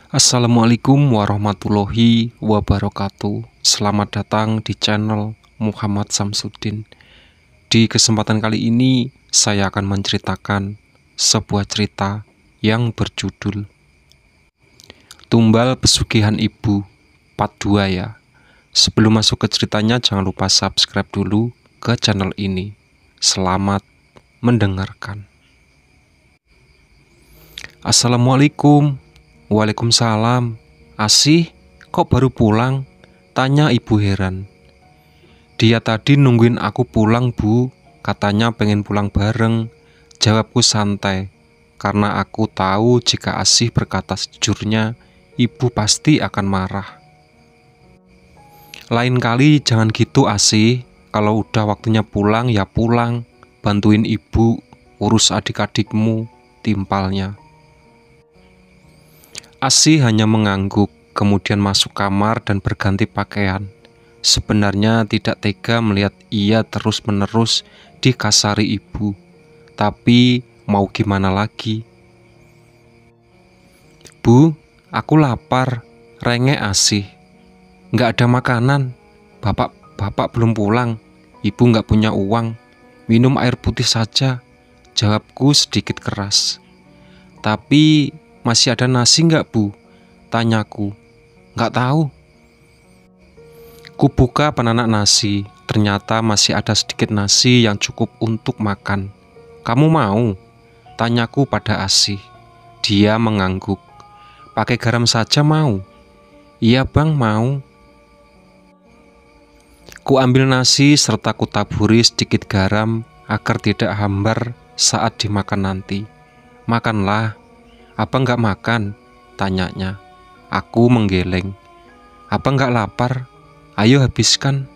Assalamualaikum warahmatullahi wabarakatuh. Selamat datang di channel Muhammad Samsuddin. Di kesempatan kali ini saya akan menceritakan sebuah cerita yang berjudul Tumbal Pesugihan Ibu Part 2 ya. Sebelum masuk ke ceritanya, jangan lupa subscribe dulu ke channel ini. Selamat mendengarkan. Assalamualaikum. Waalaikumsalam. Asih, kok baru pulang? Tanya ibu heran. Dia tadi nungguin aku pulang, Bu. Katanya pengen pulang bareng. Jawabku santai, karena aku tahu jika Asih berkata sejujurnya, ibu pasti akan marah. Lain kali jangan gitu, Asih. Kalau udah waktunya pulang ya pulang. Bantuin ibu urus adik-adikmu, timpalnya. Asih hanya mengangguk, kemudian masuk kamar dan berganti pakaian. Sebenarnya tidak tega melihat ia terus-menerus dikasari ibu. Tapi mau gimana lagi? Bu, aku lapar, rengek Asih. Nggak ada makanan, bapak belum pulang, ibu nggak punya uang, minum air putih saja, jawabku sedikit keras. Tapi masih ada nasi nggak, Bu? Tanyaku. Nggak tahu. Kubuka penanak nasi. Ternyata masih ada sedikit nasi yang cukup untuk makan. Kamu mau? Tanyaku pada Asih. Dia mengangguk. Pakai garam saja mau? Iya bang, mau. Ku ambil nasi serta kutaburi sedikit garam agar tidak hambar saat dimakan nanti. Makanlah. Apa nggak makan? Tanyanya. Aku menggeleng. Apa nggak lapar? Ayo habiskan.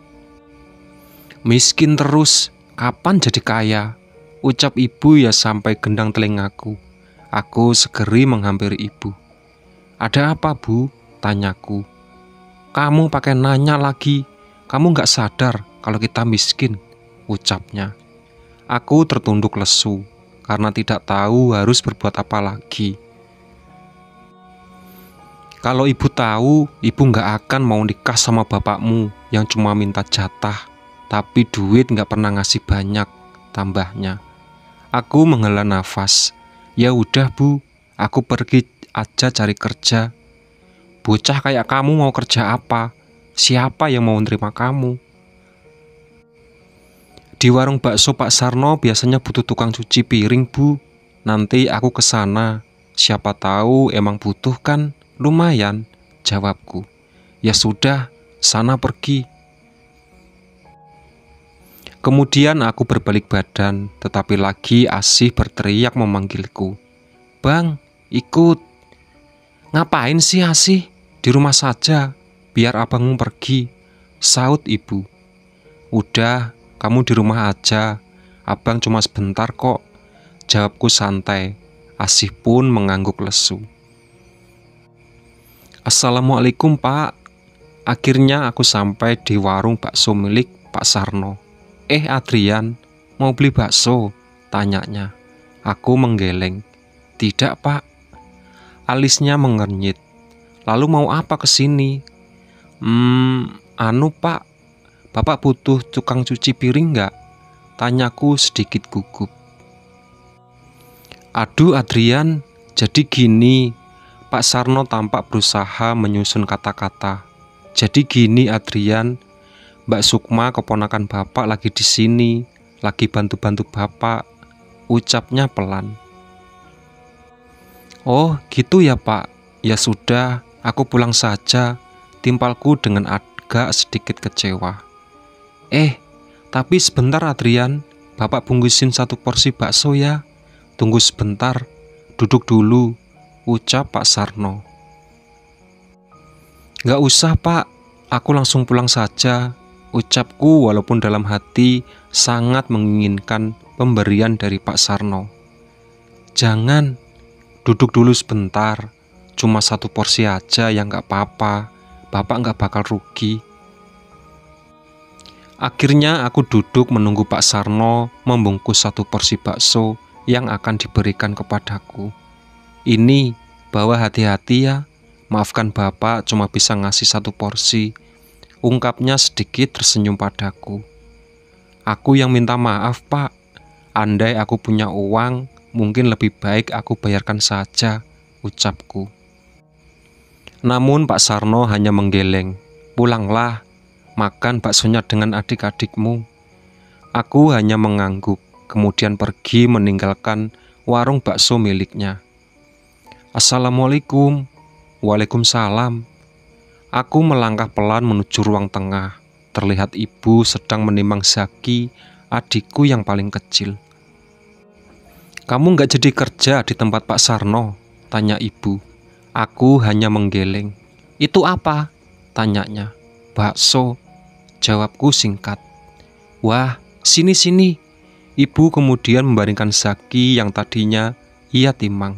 Miskin terus, kapan jadi kaya? Ucap ibu ya sampai gendang telingaku. Aku segeri menghampiri ibu. Ada apa, Bu? Tanyaku. Kamu pakai nanya lagi. Kamu nggak sadar kalau kita miskin? Ucapnya. Aku tertunduk lesu karena tidak tahu harus berbuat apa lagi. Kalau ibu tahu, ibu nggak akan mau nikah sama bapakmu yang cuma minta jatah, tapi duit nggak pernah ngasih banyak, tambahnya. Aku menghela nafas. Ya udah Bu, aku pergi aja cari kerja. Bocah kayak kamu mau kerja apa? Siapa yang mau nerima kamu? Di warung bakso Pak Sarno biasanya butuh tukang cuci piring, Bu. Nanti aku ke sana. Siapa tahu emang butuh kan? Lumayan, jawabku. Ya sudah, sana pergi. Kemudian aku berbalik badan, tetapi lagi Asih berteriak memanggilku. Bang, ikut. Ngapain sih Asih? Di rumah saja, biar abangmu pergi, saut ibu. Udah, kamu di rumah aja, abang cuma sebentar kok, jawabku santai. Asih pun mengangguk lesu. Assalamualaikum Pak. Akhirnya aku sampai di warung bakso milik Pak Sarno. Adrian, mau beli bakso? Tanyanya. Aku menggeleng. Tidak Pak. Alisnya mengernyit. Lalu mau apa kesini? Pak, Bapak butuh tukang cuci piring nggak? Tanyaku sedikit gugup. Aduh Adrian, jadi gini. Pak Sarno tampak berusaha menyusun kata-kata. Jadi gini Adrian, Mbak Sukma keponakan Bapak lagi di sini, lagi bantu-bantu Bapak. Ucapnya pelan. Oh gitu ya Pak. Ya sudah, aku pulang saja. Timpalku dengan agak sedikit kecewa. Tapi sebentar Adrian, Bapak bungkusin 1 porsi bakso ya. Tunggu sebentar, duduk dulu, ucap Pak Sarno. Gak usah Pak, aku langsung pulang saja, ucapku walaupun dalam hati sangat menginginkan pemberian dari Pak Sarno. Jangan, duduk dulu sebentar, cuma 1 porsi aja yang gak apa-apa, Bapak gak bakal rugi. Akhirnya aku duduk menunggu Pak Sarno membungkus 1 porsi bakso yang akan diberikan kepadaku. Ini Bawa hati-hati ya. Maafkan Bapak cuma bisa ngasih 1 porsi. Ungkapnya sedikit tersenyum padaku. Aku yang minta maaf, Pak. Andai aku punya uang, mungkin lebih baik aku bayarkan saja, ucapku. Namun Pak Sarno hanya menggeleng. Pulanglah, makan baksonya dengan adik-adikmu. Aku hanya mengangguk, kemudian pergi meninggalkan warung bakso miliknya. Assalamualaikum. Waalaikumsalam. Aku melangkah pelan menuju ruang tengah. Terlihat ibu sedang menimang Zaki, adikku yang paling kecil. Kamu nggak jadi kerja di tempat Pak Sarno? Tanya ibu. Aku hanya menggeleng. Itu apa? Tanyanya. Bakso. Jawabku singkat. Wah, sini-sini. Ibu kemudian membaringkan Zaki yang tadinya ia timang.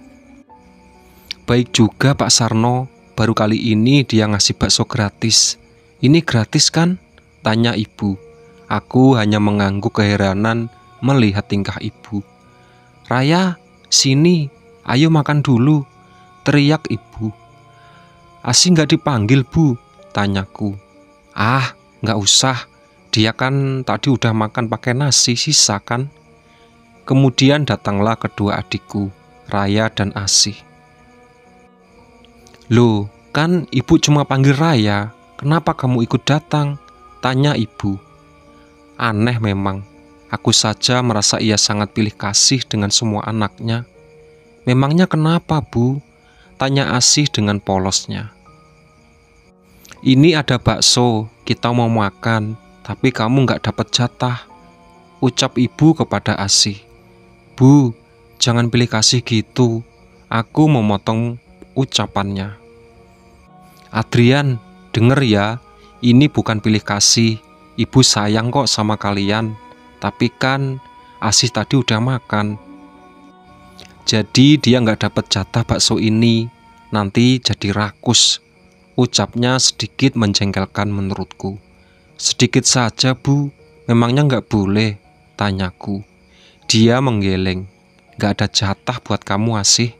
Baik juga Pak Sarno, baru kali ini dia ngasih bakso gratis. Ini gratis kan? Tanya ibu. Aku hanya mengangguk keheranan melihat tingkah ibu. Raya, sini, ayo makan dulu, teriak ibu. Asi nggak dipanggil, Bu? Tanyaku. Ah, nggak usah, dia kan tadi udah makan pakai nasi sisa kan? Kemudian datanglah kedua adikku, Raya dan Asih. Loh, kan ibu cuma panggil Raya, kenapa kamu ikut datang? Tanya ibu. Aneh memang, aku saja merasa ia sangat pilih kasih dengan semua anaknya. Memangnya kenapa, Bu? Tanya Asih dengan polosnya. Ini ada bakso, kita mau makan, tapi kamu nggak dapat jatah, ucap ibu kepada Asih. Bu, jangan pilih kasih gitu, aku memotong ucapannya. Adrian, denger ya, ini bukan pilih kasih, ibu sayang kok sama kalian, tapi kan Asih tadi udah makan. Jadi dia nggak dapat jatah bakso ini, nanti jadi rakus, ucapnya sedikit menjengkelkan menurutku. Sedikit saja Bu, memangnya nggak boleh? Tanyaku. Dia menggeleng. Nggak ada jatah buat kamu Asih.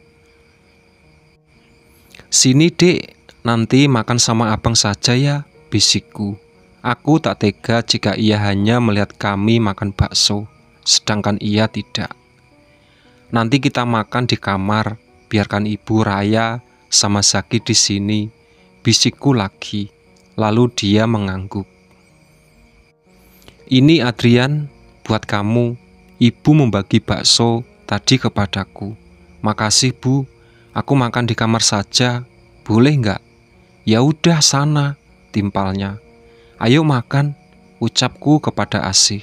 Sini Dek, nanti makan sama abang saja ya, bisikku. Aku tak tega jika ia hanya melihat kami makan bakso, sedangkan ia tidak. Nanti kita makan di kamar, biarkan ibu Raya sama Zaki di sini, bisikku lagi. Lalu dia mengangguk. Ini Adrian, buat kamu. Ibu membagi bakso tadi kepadaku. Makasih Bu, aku makan di kamar saja, boleh nggak? Ya udah sana, timpalnya. Ayo makan, ucapku kepada Asih.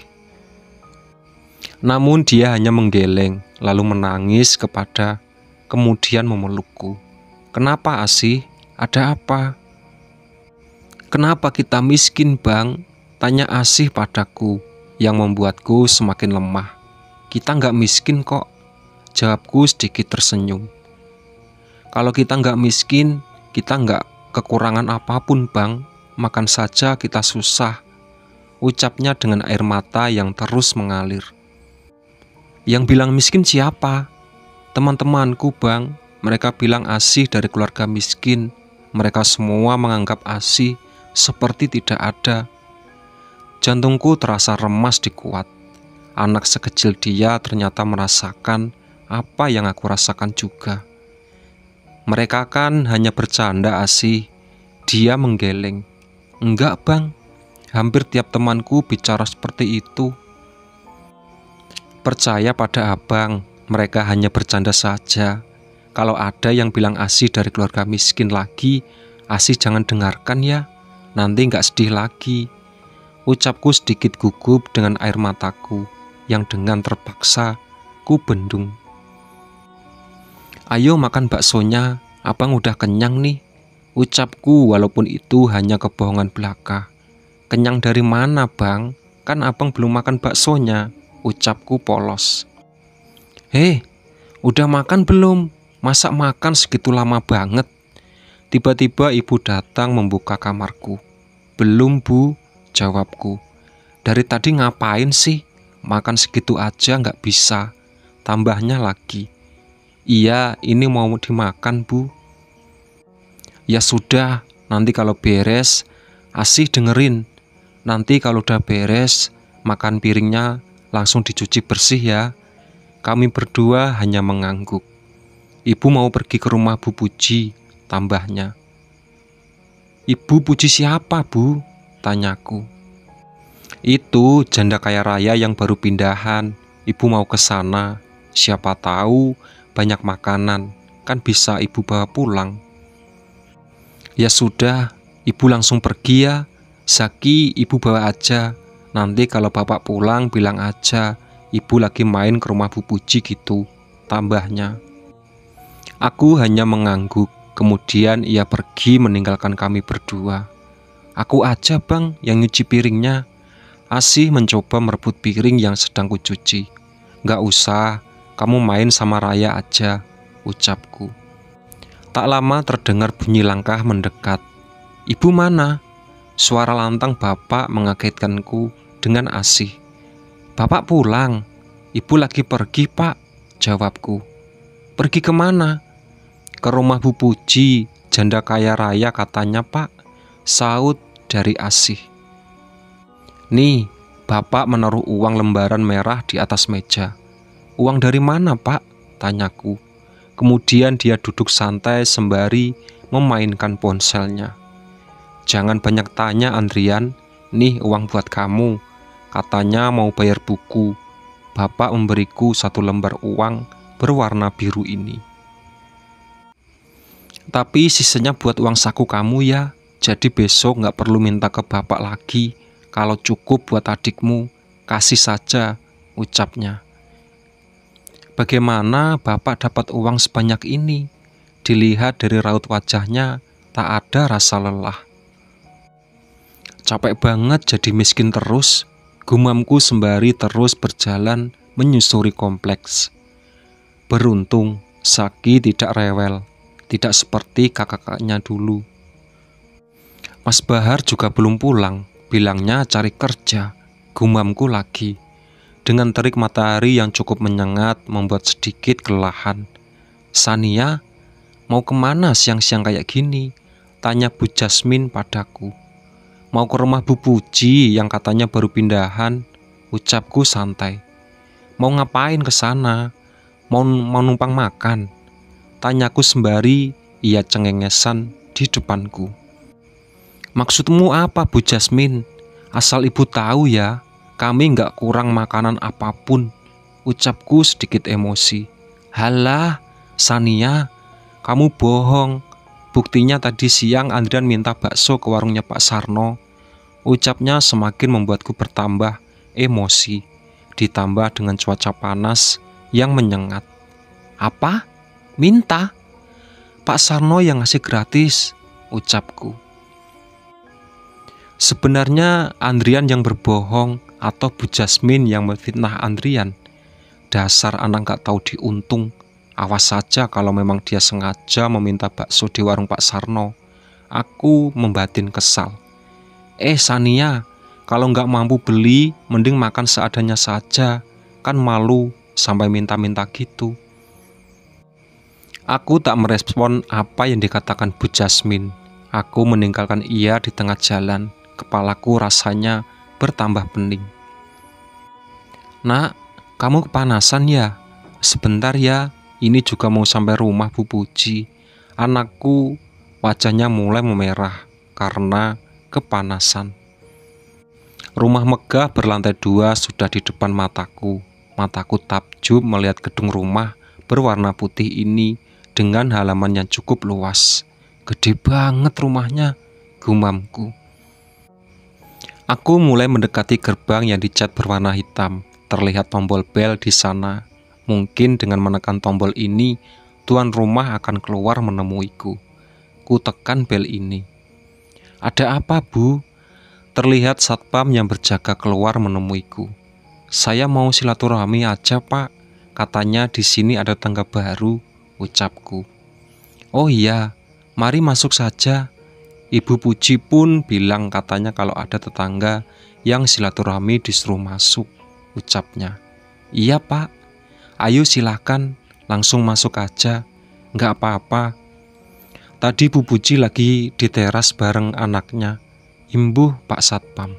Namun dia hanya menggeleng, lalu menangis kemudian memelukku. Kenapa Asih? Ada apa? Kenapa kita miskin Bang? Tanya Asih padaku, yang membuatku semakin lemah. Kita nggak miskin kok, jawabku sedikit tersenyum. Kalau kita nggak miskin, kita nggak kekurangan apapun Bang, makan saja kita susah, ucapnya dengan air mata yang terus mengalir. Yang bilang miskin siapa? Teman-temanku Bang, mereka bilang Asih dari keluarga miskin. Mereka semua menganggap Asih seperti tidak ada. Jantungku terasa remas di kuat. Anak sekecil dia ternyata merasakan apa yang aku rasakan juga. Mereka kan hanya bercanda Asih. Dia menggeleng. Enggak Bang, hampir tiap temanku bicara seperti itu. Percaya pada abang, mereka hanya bercanda saja. Kalau ada yang bilang Asih dari keluarga miskin lagi, Asih jangan dengarkan ya, nanti gak sedih lagi. Ucapku sedikit gugup dengan air mataku, yang dengan terpaksa ku bendung. Ayo makan baksonya, abang udah kenyang nih, ucapku walaupun itu hanya kebohongan belaka. Kenyang dari mana Bang? Kan abang belum makan baksonya, ucapku polos. Hei, udah makan belum? Masa makan segitu lama banget? Tiba-tiba ibu datang membuka kamarku. Belum Bu, jawabku. Dari tadi ngapain sih? Makan segitu aja nggak bisa, tambahnya lagi. Iya, ini mau dimakan, Bu. Ya sudah, nanti kalau beres, Asih dengerin. Nanti kalau udah beres, makan piringnya langsung dicuci bersih ya. Kami berdua hanya mengangguk. Ibu mau pergi ke rumah Bu Puji, tambahnya. Ibu Puji siapa, Bu? Tanyaku. Itu janda kaya raya yang baru pindahan. Ibu mau ke sana. Siapa tahu banyak makanan, kan bisa ibu bawa pulang. Ya sudah, ibu langsung pergi ya. Zaki ibu bawa aja. Nanti kalau bapak pulang bilang aja ibu lagi main ke rumah Bu Puji gitu, tambahnya. Aku hanya mengangguk. Kemudian ia pergi meninggalkan kami berdua. Aku aja bang yang nyuci piringnya. Asih mencoba merebut piring yang sedang kucuci. Gak usah, kamu main sama Raya aja, ucapku. Tak lama terdengar bunyi langkah mendekat. Ibu mana? Suara lantang bapak mengagetkanku dengan Asih. Bapak pulang. Ibu lagi pergi pak, jawabku. Pergi kemana? Ke rumah Bu Puji, janda kaya raya katanya pak, saut dari Asih. Nih, bapak menaruh uang lembaran merah di atas meja. Uang dari mana pak? Tanyaku. Kemudian dia duduk santai sembari memainkan ponselnya. Jangan banyak tanya Andrian, nih uang buat kamu. Katanya mau bayar buku. Bapak memberiku 1 lembar uang berwarna biru ini. Tapi sisanya buat uang saku kamu ya. Jadi besok gak perlu minta ke bapak lagi. Kalau cukup buat adikmu, kasih saja, ucapnya. Bagaimana bapak dapat uang sebanyak ini? Dilihat dari raut wajahnya, tak ada rasa lelah. Capek banget jadi miskin terus, gumamku sembari terus berjalan menyusuri kompleks. Beruntung, Zaki tidak rewel, tidak seperti kakak-kakaknya dulu. Mas Bahar juga belum pulang, bilangnya cari kerja, gumamku lagi. Dengan terik matahari yang cukup menyengat membuat sedikit kelelahan. Sania, mau kemana siang-siang kayak gini? Tanya Bu Jasmine padaku. Mau ke rumah Bu Puji yang katanya baru pindahan, ucapku santai. Mau ngapain ke sana? Mau numpang makan? Tanyaku sembari ia cengengesan di depanku. Maksudmu apa Bu Jasmine? Asal ibu tahu ya, kami nggak kurang makanan apapun, ucapku sedikit emosi. Halah, Sania, kamu bohong. Buktinya tadi siang Andrian minta bakso ke warungnya Pak Sarno. Ucapnya semakin membuatku bertambah emosi, ditambah dengan cuaca panas yang menyengat. Apa? Minta? Pak Sarno yang ngasih gratis, ucapku. Sebenarnya Andrian yang berbohong atau Bu Jasmine yang memfitnah Andrian. Dasar anak gak tahu diuntung. Awas saja kalau memang dia sengaja meminta bakso di warung Pak Sarno. Aku membatin kesal. Sania, kalau gak mampu beli, mending makan seadanya saja. Kan malu sampai minta-minta gitu. Aku tak merespon apa yang dikatakan Bu Jasmine. Aku meninggalkan ia di tengah jalan. Kepalaku rasanya bertambah pening. Nak, kamu kepanasan ya? Sebentar ya, ini juga mau sampai rumah Bu Puji. Anakku wajahnya mulai memerah karena kepanasan. Rumah megah berlantai 2 sudah di depan mataku. Mataku takjub melihat gedung rumah berwarna putih ini dengan halaman yang cukup luas. Gede banget rumahnya, gumamku. Aku mulai mendekati gerbang yang dicat berwarna hitam. Terlihat tombol bel di sana. Mungkin dengan menekan tombol ini, tuan rumah akan keluar menemuiku. Ku tekan bel ini. Ada apa, Bu? Terlihat satpam yang berjaga keluar menemuiku. Saya mau silaturahmi aja, Pak. Katanya di sini ada tangga baru, ucapku. Oh iya, mari masuk saja. Ibu Puji pun bilang katanya kalau ada tetangga yang silaturahmi disuruh masuk, ucapnya. Iya pak, ayo silakan, langsung masuk aja, nggak apa-apa. Tadi Bu Puji lagi di teras bareng anaknya, imbuh Pak Satpam.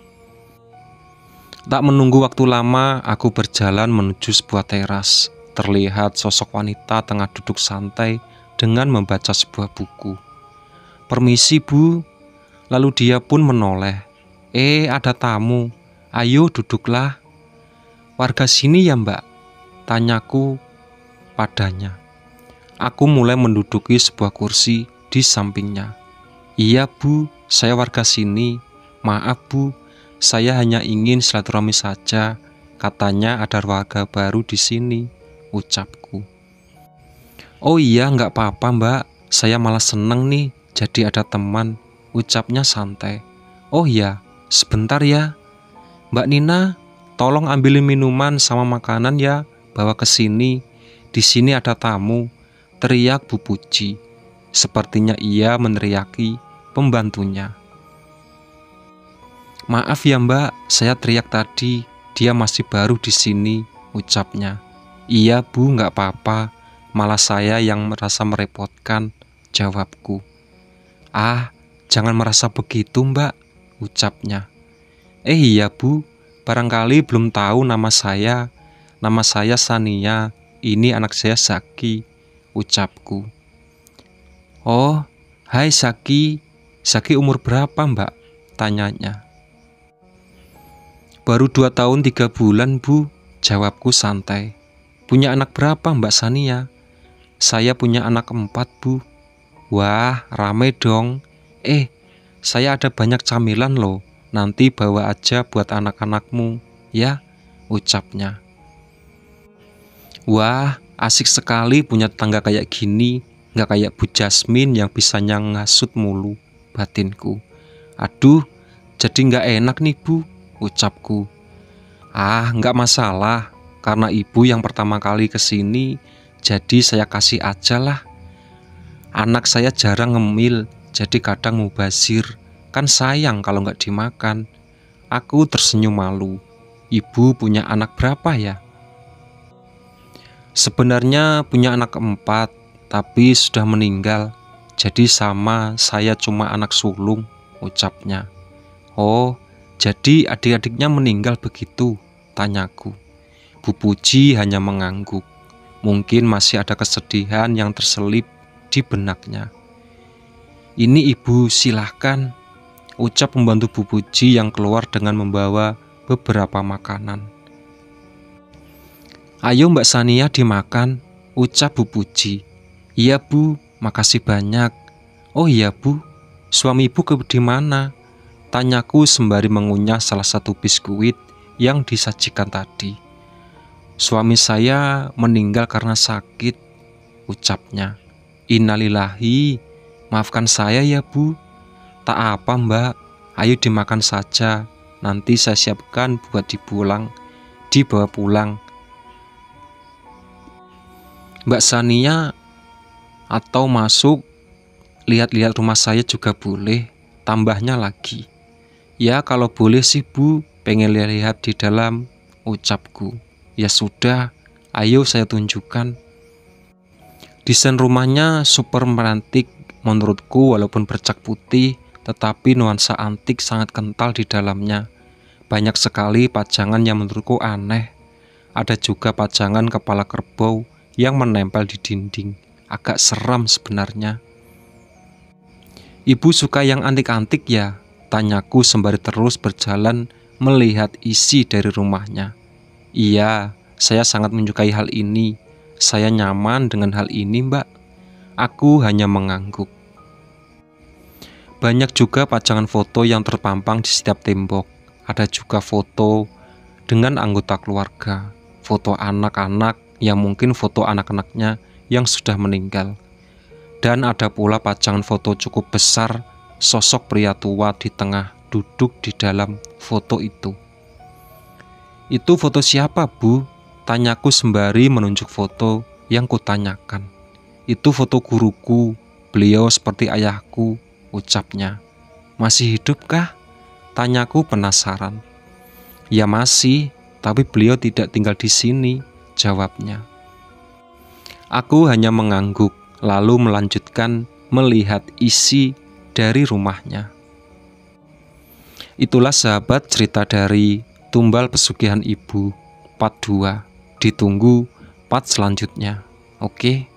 Tak menunggu waktu lama, aku berjalan menuju sebuah teras. Terlihat sosok wanita tengah duduk santai dengan membaca sebuah buku. "Permisi Bu." Lalu dia pun menoleh. Ada tamu. Ayo duduklah." "Warga sini ya Mbak?" tanyaku padanya. Aku mulai menduduki sebuah kursi di sampingnya. "Iya Bu, saya warga sini. Maaf Bu, saya hanya ingin silaturahmi saja. Katanya ada warga baru di sini," ucapku. "Oh iya, nggak apa-apa Mbak. Saya malah seneng nih jadi ada teman," ucapnya santai. "Oh iya, sebentar ya. Mbak Nina, tolong ambilin minuman sama makanan ya, bawa ke sini. Di sini ada tamu," teriak Bu Puji. Sepertinya ia meneriaki pembantunya. "Maaf ya Mbak, saya teriak tadi. Dia masih baru di sini," ucapnya. "Iya Bu, nggak apa-apa. Malah saya yang merasa merepotkan," jawabku. Jangan merasa begitu Mbak," ucapnya. Iya Bu, barangkali belum tahu nama saya. Nama saya Sania, ini anak saya Zaki," ucapku. "Oh, hai Zaki. Zaki umur berapa Mbak?" tanyanya. "Baru 2 tahun 3 bulan Bu," jawabku santai. "Punya anak berapa Mbak Sania?" "Saya punya anak 4 Bu." "Wah, rame dong. Saya ada banyak camilan loh. Nanti bawa aja buat anak-anakmu ya," ucapnya. Wah, asik sekali punya tetangga kayak gini. Nggak kayak Bu Jasmine yang bisanya ngasut mulu, batinku. "Aduh, jadi nggak enak nih Bu," ucapku. Nggak masalah. Karena ibu yang pertama kali kesini, jadi saya kasih aja lah. Anak saya jarang ngemil, jadi kadang mubazir. Kan sayang kalau nggak dimakan." Aku tersenyum malu. "Ibu punya anak berapa ya?" "Sebenarnya punya anak 4, tapi sudah meninggal. Jadi sama saya cuma anak sulung," ucapnya. "Oh, jadi adik-adiknya meninggal begitu?" tanyaku. Bu Puji hanya mengangguk. Mungkin masih ada kesedihan yang terselip di benaknya. "Ini Ibu, silahkan," ucap pembantu Bu Puji yang keluar dengan membawa beberapa makanan. "Ayo Mbak Sania dimakan," ucap Bu Puji. "Iya Bu, makasih banyak." "Oh iya Bu, suami Ibu di mana?" tanyaku sembari mengunyah salah satu biskuit yang disajikan tadi. "Suami saya meninggal karena sakit," ucapnya. "Innalillahi, maafkan saya ya Bu." "Tak apa Mbak, ayo dimakan saja. Nanti saya siapkan buat dibawa pulang." "Mbak Sania atau masuk lihat-lihat rumah saya juga boleh," tambahnya lagi. "Ya kalau boleh sih Bu, pengen lihat-lihat di dalam," ucapku. "Ya sudah, ayo saya tunjukkan." Desain rumahnya super merantik menurutku, walaupun bercat putih, tetapi nuansa antik sangat kental di dalamnya. Banyak sekali pajangan yang menurutku aneh. Ada juga pajangan kepala kerbau yang menempel di dinding. Agak seram sebenarnya. "Ibu suka yang antik-antik ya?" tanyaku sembari terus berjalan melihat isi dari rumahnya. "Iya, saya sangat menyukai hal ini. Saya nyaman dengan hal ini Mbak." Aku hanya mengangguk. Banyak juga pajangan foto yang terpampang di setiap tembok. Ada juga foto dengan anggota keluarga, foto anak-anak yang mungkin foto anak-anaknya yang sudah meninggal. Dan ada pula pajangan foto cukup besar, sosok pria tua di tengah duduk di dalam foto itu. "Itu foto siapa Bu?" tanyaku sembari menunjuk foto yang kutanyakan. "Itu foto guruku, beliau seperti ayahku," ucapnya. "Masih hidup kah?" tanyaku penasaran. "Ya masih, tapi beliau tidak tinggal di sini," jawabnya. Aku hanya mengangguk, lalu melanjutkan melihat isi dari rumahnya. Itulah sahabat cerita dari Tumbal Pesugihan Ibu part 2. Ditunggu part selanjutnya. Oke.